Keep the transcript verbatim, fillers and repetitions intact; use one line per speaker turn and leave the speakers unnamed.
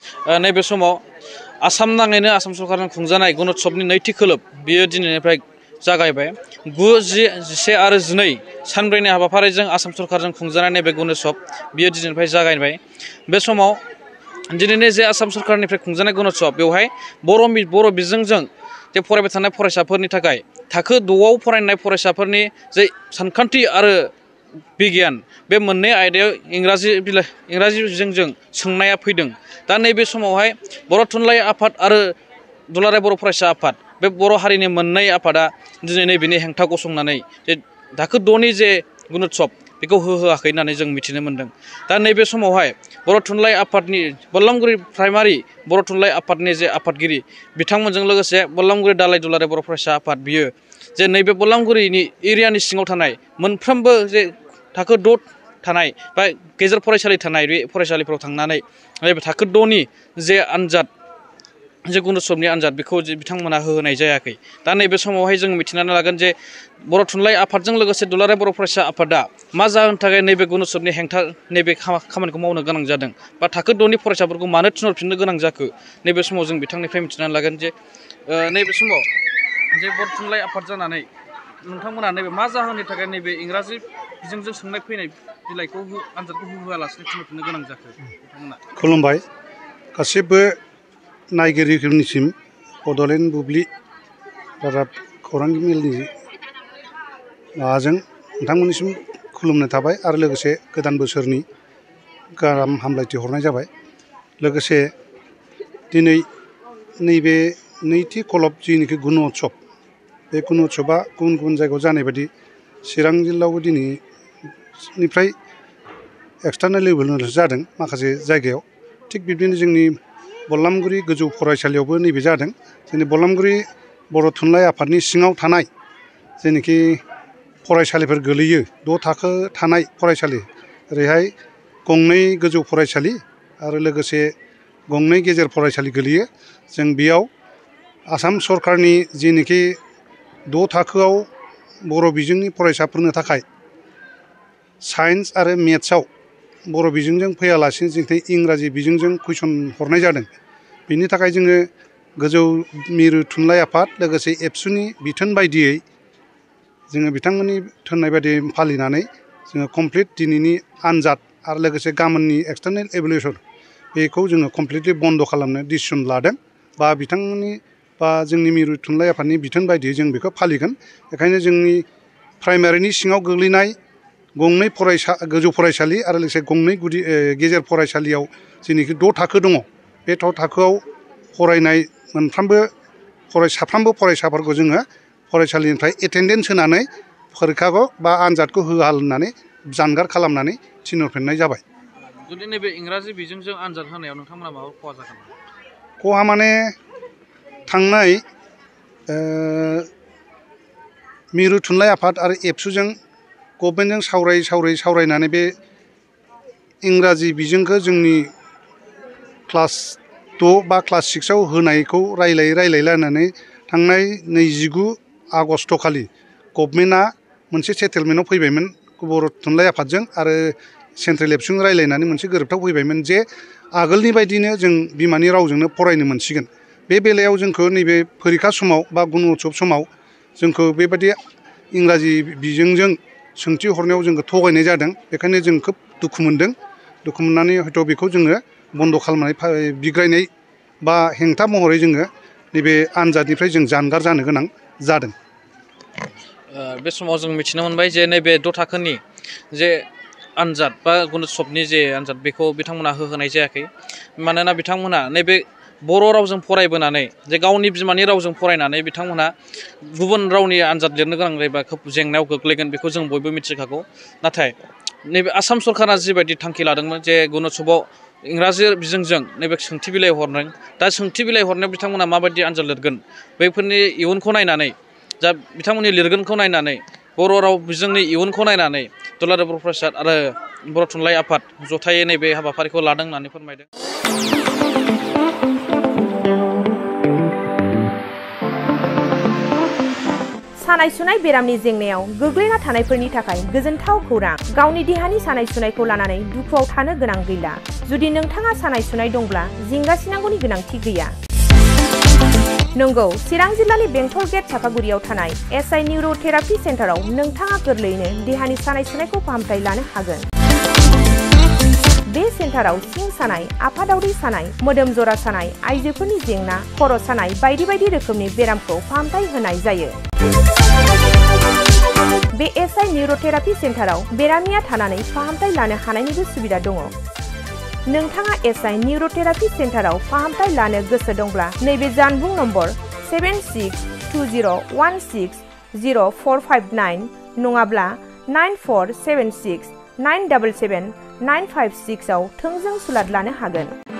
नैबे समाव आसाम नाङैनो आसाम सरकारजों खुंजानाय गुणोत्सबनि नैथि खोलोब बियो दिनैनिफ्राय जागायबाय गु जि जिसे आरो जिनै सानब्रैनि हाबाफारिजों आसाम सरकारजों खुंजानाय नैबे गुणोत्सब बियो दिनैनिफ्राय जागायबाय बे समाव दिनैनि जे आसाम सरकारनिफ्राय खुंजानाय गुणोत्सब बेवहाय बर' बर' बिजोंजों जे फरायबाय थानाय फरायसाफोरनि थाखाय थाखो द'आव फरायनाय फरायसाफोरनि जे सानखान्थि आरो बिगियान बे मोननै आयदायाव इंराजि बिलाइ इंराजि बिजोंजों सोंनाया फैदों दा नैबे समावहाय बर' थुनलाइ आफाद आरो दुलाराय बर' फरायसा आफाद बे बर' हारिनि मोननै आफादा दिनै नैबेनि हेंथा गसंनानै जे थाखो द'नि जे गुणोत्सब बेखौ होहोआखै होननानै जों मिथिनो मोन्दों दा नैबे समावहाय बर' थुनलाइ आफादनि बललामगुरि प्राइमारि बर' थुनलाइ आफादनि जे आफादगिरि बिथांमोनजों लोगोसे बललामगुरि दालाय दुलाराय बर' फरायसा आफाद बियो जे नैबे बललामगुरिनि एरियानि सिङाव थानाय मोनफ्रोमबो जे थाखो द' थानाय बा गेजेर फरायसालि थानाय बे फरायसालिफोराव थांनानै नैबे थाखो द'नि जे आनजाद जे गुणोत्सबनि आनजाद बेखौ बिथांमोना होहोनाय जायाखै दा नैबे समावहाय जों मिथिनानै लागोन जे बर' थुनलाइ आफादजों लोगोसे दुलाराय बर' फरायसा आफादा मा जाहोननि थाखाय नैबे गुणोत्सबनि हेंथा नैबे खामानिखौ मावनो गोनां जादों बा थाखो द'नि फरायसाफोरखौ मानो थिनहरफिननो गोनां जाखो नैबे समाव जों बिथांनिफ्राय मिथिनानै लागोन जे नैबे समाव जे बर' थुनलाइ आफाद जानानै नोंथांमोना नैबे मा जाहोननि थाखाय नैबे इंराजि बिजोंजों सोंनाय फैनाय बिलाइखौ आनजादखौ होहोआलासिनो थिनहरफिननो गोनां जाखो नोंथांमोना
खुलुमबाय गासिबो नायगिरिफोरनिसिम बड'लेण्ड बुब्लि रादाब खौरांगिरि मेलनि माबाजों नोंथांमोननिसिम खुलुमनाय थाबाय आरो लोगोसे गोदान बोसोरनि गाहाम हामलायथि हरनाय जाबाय लोगोसे दिनै नैबे नैथि खलब जिनिखि गुणोत्सब बे गुणोत्सबा गुबुन गुबुन जायगायाव जानाय बायदि चिरां जिल्लायावबो दिनैनिफ्राय एक्सटार्नेल लेभेलनिफ्राय जादों माखासे जायगायाव थिग बिब्दिनो जोंनि बललामगुरि गोजौ फरायसालियावबो नैबे जादों जोंनि बललामगुरि बर' थुनलाइ आफादनि सिङाव थानाय जेनोखि फरायसालिफोर गोलैयो द' थाखो थानाय फरायसालि ओरैहाय गंनै गोजौ फरायसालि आरो लोगोसे गंनै गेजेर फरायसालि गोलैयो जों बेयाव आसाम सरकारनि जेनोखि द' थाखोआव बर' बिजोंनि फरायसाफोरनो थाखाय साइन्स आरो मेथ्सआव बर' बिजोंजों फैयालासिनो जों इंराजि बिजोंजों कुइसन हरनाय जादों बिनि थाखाय जोङो गोजौ मिरु थुनलाइ आफाद लोगोसे एबसुनि बिथोन बायदियै जोङो बिथांमोननि थिननाय बायदि फालिनानै जोङो कमप्लिट दिनैनि आनजाद आरो लोगोसे गाबोननि एक्सटार्नेल इभेलुएसन बेखौ जोङो कमप्लिटलि बन्द' खालामनो डिसिसन लादों बा बिथांमोननि बा जोंनि मिरु थुनलाइ आफादनि बिथोन बायदियै जों बेखौ फालिगोन बेखायनो जोंनि प्राइमारिनि सिङाव गोग्लैनाय गंनै फरायसा गोजौ फरायसालि आरो लोगोसे गंनै गुदि गेजेर फरायसालियाव जेनोखि द' थाखो दङ बे द' थाखोआव फरायनाय मोनफ्रोमबो फराय साफ्रोमबो फरायसाफोरखौ जोङो फरायसालिनिफ्राय एटेन्डेन्स होनानै फरिखाखौ बा आनजादखौ होआ होननानै जानगार खालामनानै थिनहरफिननाय जाबाय
जुदि नैबे इंराजि बिजोंजों आनजाद होनायाव नोंथांमोना माबा खहा जागोन
खहा माने थांनाय मिरु थुनलाइ आफाद आरो एबसुजों गभर्नमेन्टजों सावराय सावराय सावरायनानै बे इंराजि बिजोंखौ जोंनि क्लास द' बा क्लास सिक्सआव होनायखौ रायलायै रायलायलायनानै थांनाय नैजिगु आगस्ट खालि गभर्नमेन्टआ मोनसे सेटेलमेन्टआव फैबायमोन बर' थुनलाइ आफादजों आरो सेन्ट्रेल एबसुजों रायलायनानै मोनसे गोरोबथाव फैबायमोन जे आगोलनि बायदिनो जों बिमानि रावजोंनो फरायनो मोनसिगोन बे बेलायाव जोंखौ नैबे फरिखा समाव बा गुणोत्सब समाव जोंखौ बेबायदि इंराजि बिजोंजों सोंथि हरनायाव जोंखौ थगायनाय जादों बेखायनो जों खोब दुखु मोनदों दुखु मोननानै हयथ' बेखौ जोङो बन्द' खालामनानै बिग्रायनाय बा हेंथा महरै जोङो नैबे आनजादनिफ्राय जों जानगार जानो गोनां जादों
बे समाव जों मिथिनो मोनबाय जे नैबे द' थाखोनि जे आनजाद बा गुणोत्सबनि जे आनजाद बेखौ बिथांमोना होहोनाय जायाखै मानोना बिथांमोना नैबे बर' रावजों फरायबोनानै जे गावनि बिमानि रावजों फरायनानै बिथांमोना गुबुन रावनि आनजाद लिरनो गोनां जायोबा खोब जेंनायाव गोग्लैगोन बेखौ जों बयबो मिथिखागौ नाथाय नैबे आसाम सरकारा जिबायदि थांखि लादोंमोन जे गुणोत्सबआव इंराजि बिजोंजों नैबे सोंथि बिलाइ हरदों दा सोंथि बिलाइ हरनायाव बिथांमोना माबायदि आनजाद लिरगोन बैफोरनि इयुनखौ नायनानै जा बिथांमोननि लिरगोनखौ नायनानै बर' राव बिजोंनि इयुनखौ नायनानै दुलाराय बर' फरायसा आरो बर' थुनलाइ आफाद जथायै नैबे हाबाफारिखौ लादों होननानै फोरमायदों।
सानाय सुनाय बेरामनि जेंनायाव गोग्लैना थानायफोरनि थाखाय गोजोनथाव खौरां। गावनि देहानि सानाय सुनायखौ लानानै दुखुआव थानो गोनां गैला। जुदि नोंथाङा सानाय सुनाय दंब्ला जिंगासिनांगौनि गोनांथि गैया। नंगौ, चिरां जिल्लानि बेंटल गेट चापागुरियाव थानाय एस आइ निउर'थेरापि सेन्टाराव नोंथाङा गोरलैयैनो देहानि सानाय सुनायखौ फाहामथाय लानो हागोन। बे सेन्टाराव सिं सानाय, आफादावरि सानाय, मोदोम जरा सानाय, आइजोफोरनि जेंना, खर' सानाय बायदि बायदि रोखोमनि बेरामखौ फाहामथाय होनाय जायो। बे एस आइ निउर'थेरापि सेन्टाराव बेरामिया थानानै फाहामथाय लानो हानायनिबो सुबिदा दङ। नोंथाङा एस आइ निउर'थेरापि सेन्टाराव फाहामथाय लानो गोसो दंब्ला नैबे जानबुं number seven six two zero' one six zero' four five nine नङाब्ला nine four seven six nine seven seven nine five six आव थोंजों सुलाद लानो हागोन।